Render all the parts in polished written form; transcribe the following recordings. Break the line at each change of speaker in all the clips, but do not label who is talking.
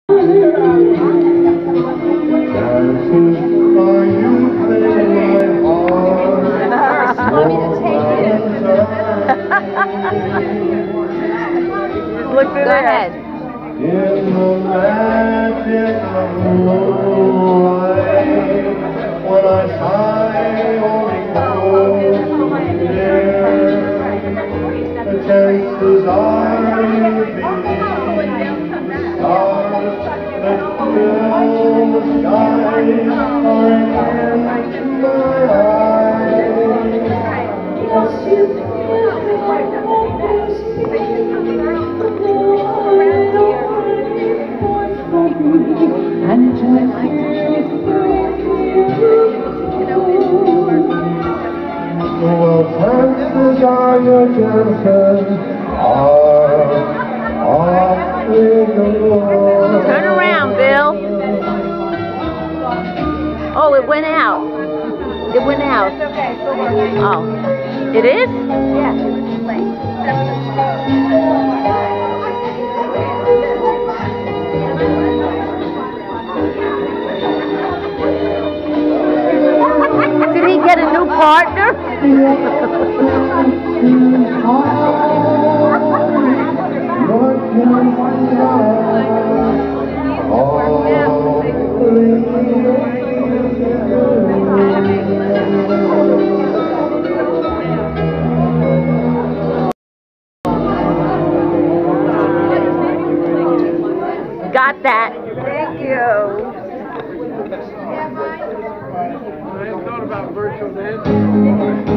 Want me to take it?
Look through
Go ahead.
In the magic of moonlight, when I sigh only cold air, the chances are you'll be the stars that fill the sky are in my eyes. Yes, you well, chances are your chances are awfully good.
Turn around, Bill. Oh, it went out. It went out. Oh, it is?
Yeah.
Did he get a new partner? Got that.
Thank you.
I thought about virtual dancing.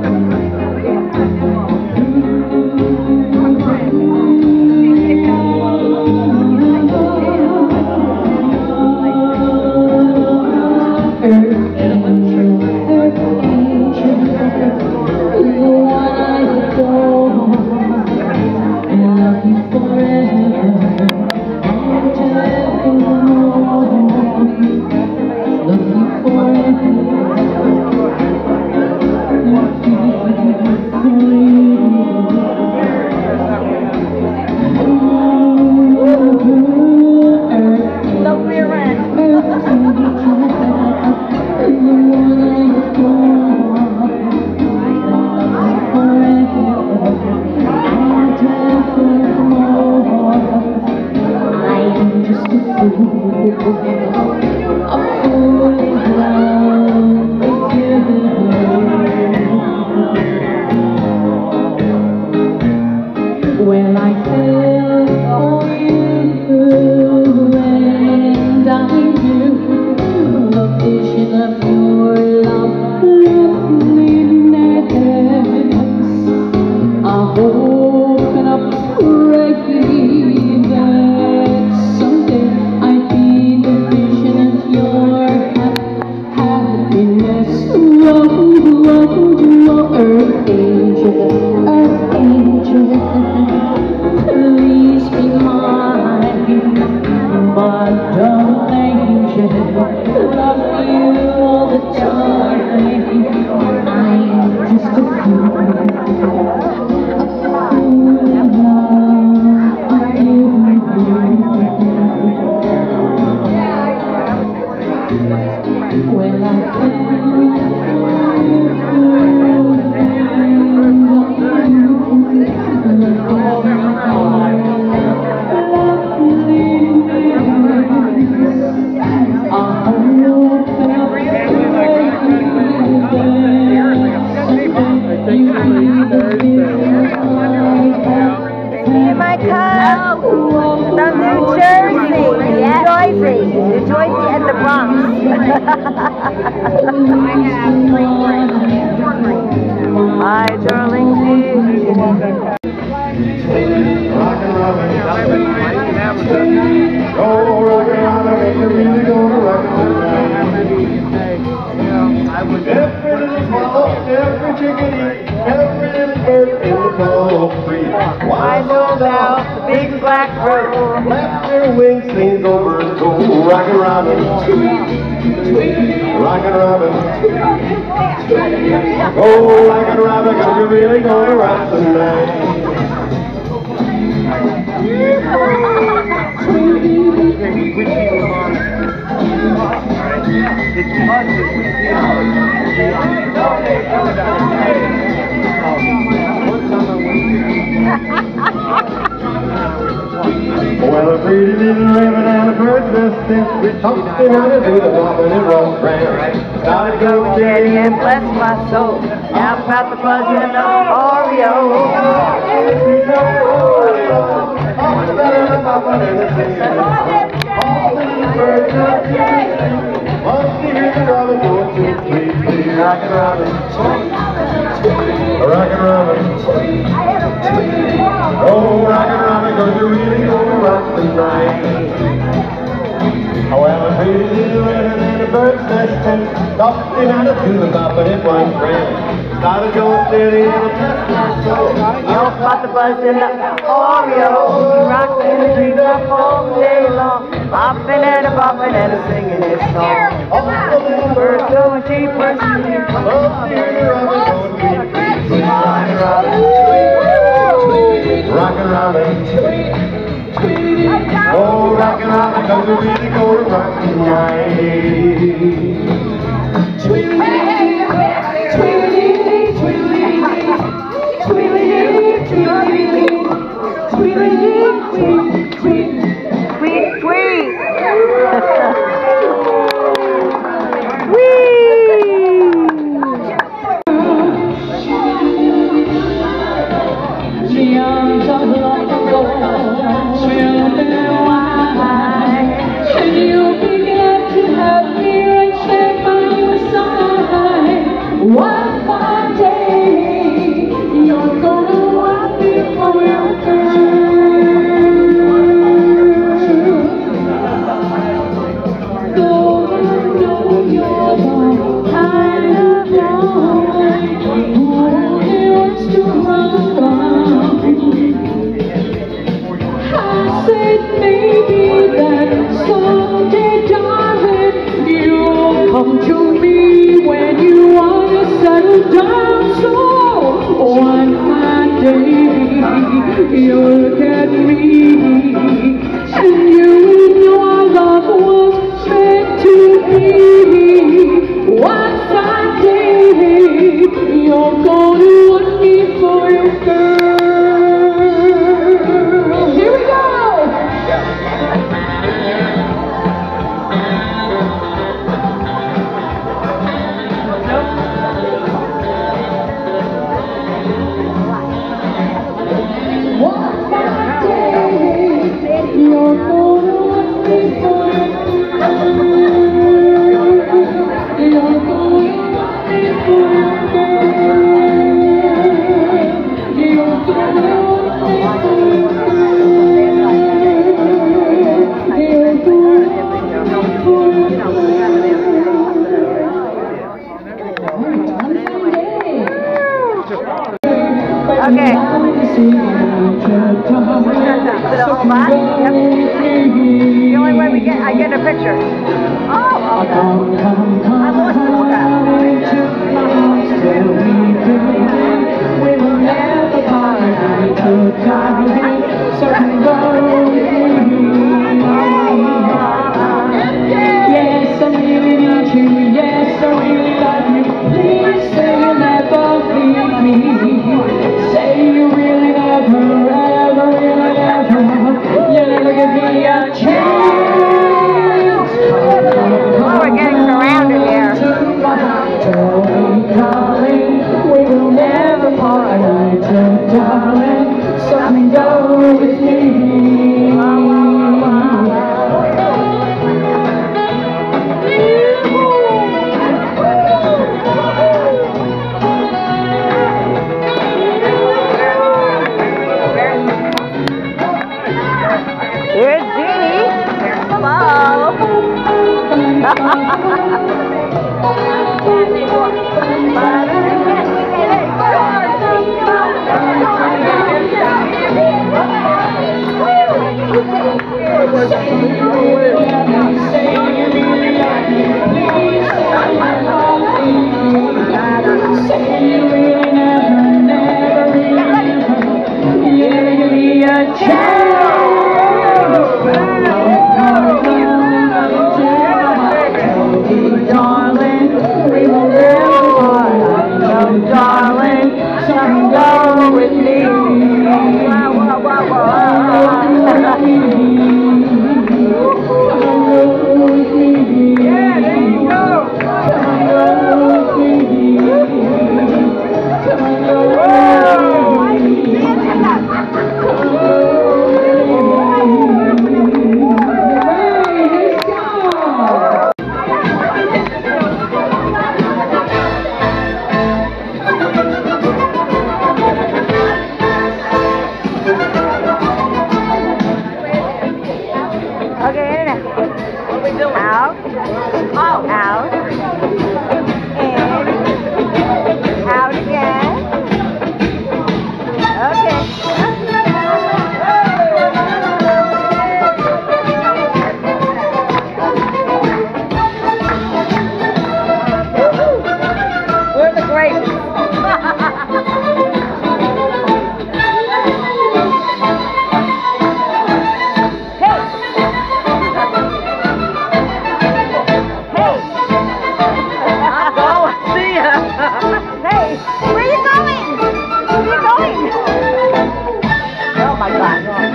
When I fell for you and I knew the vision of your loveliness, I hope and I pray that someday I'd be the vision of your happiness. Earth angel, earth angel, please be mine, my darling angel, love you all the time. I'm just a fool in love with you. When I
See my cousin from New Jersey. Yes. New Jersey and the Bronx.
Hi, darling.
Rockin' Robin, oh, rockin' Robin, ain't you really gonna rock every little swallow, every chickadee, every little bird in the tall tree.
I know about the big black bird.
Flap their wings, leans over and go. Rockin' Robin, rockin' Robin, oh, rockin' Robin, 'cause you're really gonna rock tonight. pretty little raven and a bird's nest in. Something had to do the bobbing and roll ran. Started going steady and bless my soul. How about the buzz and the Oreo? Once you hear the robin going 2, 3, 3, rockin' robin, rockin' robin. Oh, rockin' robin, 'cause you're really gonna rock the night. Oh, well, a pretty little raven and a bird's nest and something had to do the bop, but it was grand. Started going steady and it blessed my soul. How about the buzz and the Oreo? Rockin' the treetop all day long. Hopping and a bopping and a singing this song. All the little birds going cheaper. Oh, dear robin going tweet, tweet, tweet. Rockin' robin, rockin' robin. Oh, rockin' robin, 'cause we're really gonna rock tonight.
One fine day, you're gonna want me for your girl. Though I know you're the kind of guy who only wants to run. I said maybe that someday, darling, you'll come to me when you wanna settle down. So one fine day you'll look at me and you will know our love was meant to be. One fine day you're gonna want me for your girl. Here we go.
Okay. The whole lot? Yep. The only way I get a picture. Oh, okay. I lost the
We will never part. Yes, I really need you. Yes, I really love you. Please say you'll never leave me. Say you really never, ever, really never. You'll never give me a chance.
Oh, we're getting surrounded here.
Darling, we will never part. Darling, come and go with me.
What are we doing? Out. Oh. Out. In. Out again. Okay. We're the grapes. Hey, where are you going? Where are you going? Oh my God.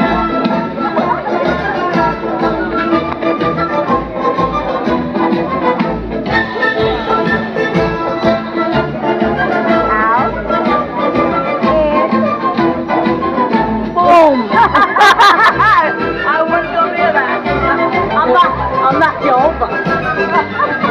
Out. In. Boom. I wouldn't go near that. I'm not you over.